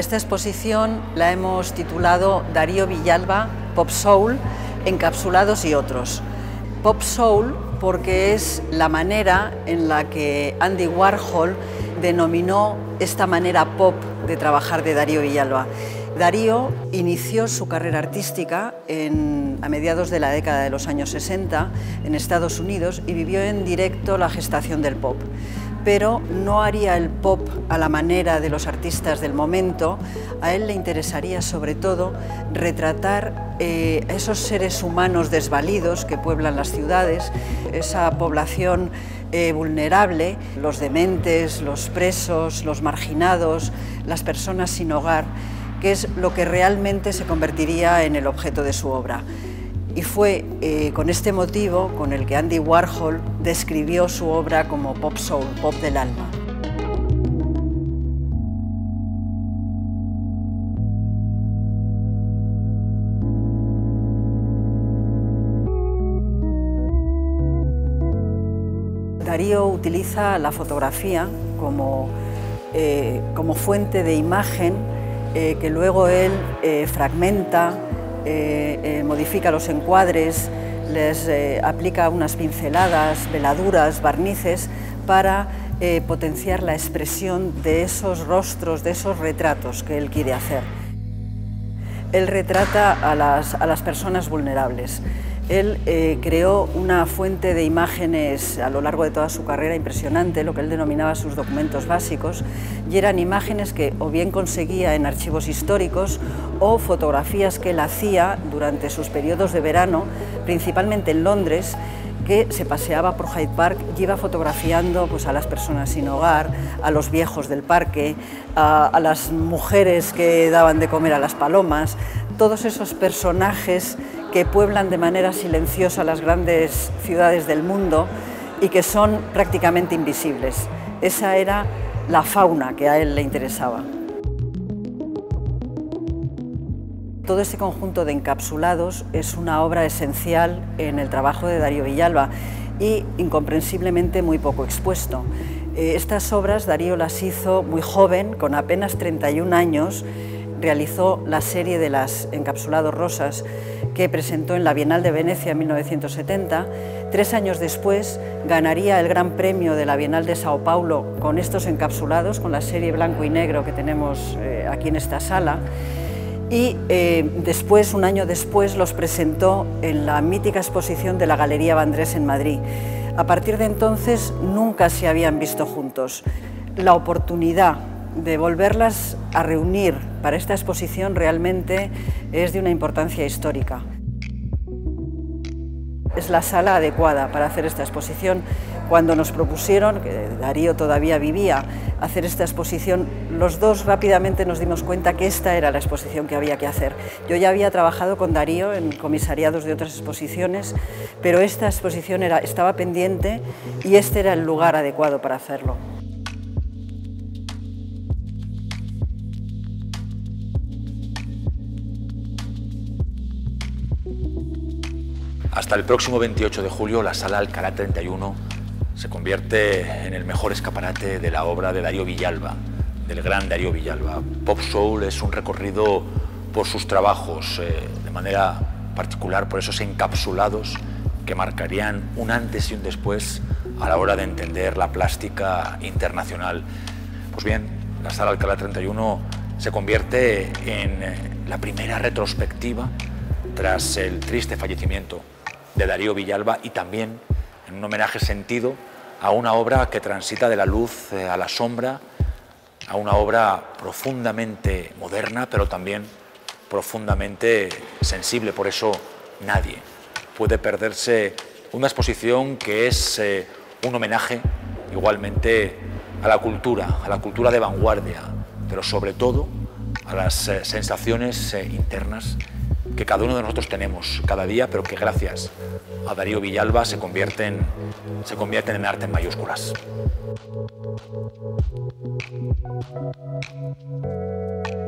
Esta exposición la hemos titulado Darío Villalba, Pop Soul, Encapsulados y otros. Pop Soul porque es la manera en la que Andy Warhol denominó esta manera pop de trabajar de Darío Villalba. Darío inició su carrera artística a mediados de la década de los años 60 en Estados Unidos y vivió en directo la gestación del pop. Pero no haría el pop a la manera de los artistas del momento. A él le interesaría sobre todo retratar a esos seres humanos desvalidos que pueblan las ciudades, esa población vulnerable, los dementes, los presos, los marginados, las personas sin hogar, que es lo que realmente se convertiría en el objeto de su obra. Y fue con este motivo con el que Andy Warhol describió su obra como pop soul, pop del alma. Darío utiliza la fotografía como fuente de imagen que luego él fragmenta, modifica los encuadres, les aplica unas pinceladas, veladuras, barnices para potenciar la expresión de esos rostros, de esos retratos que él quiere hacer. Él retrata a las personas vulnerables. Él creó una fuente de imágenes a lo largo de toda su carrera impresionante, lo que él denominaba sus documentos básicos, y eran imágenes que o bien conseguía en archivos históricos o fotografías que él hacía durante sus periodos de verano, principalmente en Londres, que se paseaba por Hyde Park y iba fotografiando pues, a las personas sin hogar, a los viejos del parque, a las mujeres que daban de comer a las palomas, todos esos personajes que pueblan de manera silenciosa las grandes ciudades del mundo y que son prácticamente invisibles. Esa era la fauna que a él le interesaba. Todo este conjunto de encapsulados es una obra esencial en el trabajo de Darío Villalba y incomprensiblemente muy poco expuesto. Estas obras Darío las hizo muy joven, con apenas 31 años, realizó la serie de las Encapsulados Rosas que presentó en la Bienal de Venecia en 1970. 3 años después ganaría el Gran Premio de la Bienal de Sao Paulo con estos encapsulados, con la serie blanco y negro que tenemos aquí en esta sala. Y después, un año después, los presentó en la mítica exposición de la Galería Vendrés en Madrid. A partir de entonces nunca se habían visto juntos. La oportunidad de volverlas a reunir para esta exposición realmente es de una importancia histórica. Es la sala adecuada para hacer esta exposición. Cuando nos propusieron, que Darío todavía vivía, hacer esta exposición, los dos rápidamente nos dimos cuenta que esta era la exposición que había que hacer. Yo ya había trabajado con Darío en comisariados de otras exposiciones, pero esta exposición estaba pendiente y este era el lugar adecuado para hacerlo. Hasta el próximo 28 de julio, la Sala Alcalá 31 se convierte en el mejor escaparate de la obra de Darío Villalba, del gran Darío Villalba. Pop Soul es un recorrido por sus trabajos, de manera particular por esos encapsulados que marcarían un antes y un después a la hora de entender la plástica internacional. Pues bien, la Sala Alcalá 31 se convierte en la primera retrospectiva tras el triste fallecimiento de Darío Villalba y también en un homenaje sentido a una obra que transita de la luz a la sombra, a una obra profundamente moderna, pero también profundamente sensible. Por eso nadie puede perderse una exposición que es un homenaje igualmente a la cultura de vanguardia, pero sobre todo a las sensaciones internas que cada uno de nosotros tenemos cada día, pero que gracias a Darío Villalba se convierten en arte en mayúsculas.